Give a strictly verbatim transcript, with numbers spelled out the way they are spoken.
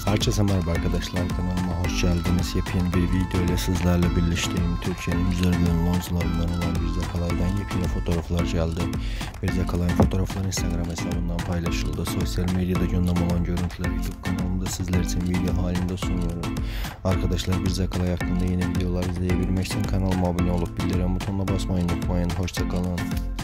Herkese merhaba arkadaşlar, kanalıma hoş geldiniz. Yepyeni bir video ile sizlerle birleştiğim Türkiye'nin güzel oyuncularından olan Mirza Kalay'dan yepyeni fotoğraflar geldi. Mirza Kalay'ın fotoğrafları Instagram hesabından paylaşıldı. Sosyal medyada gündem olan görüntüleri YouTube kanalımda sizler için video halinde sunuyorum. Arkadaşlar, Mirza Kalay hakkında yeni videolar izleyebilmek için kanalıma abone olup bildirim butonuna basmayı unutmayın. Hoşça kalın.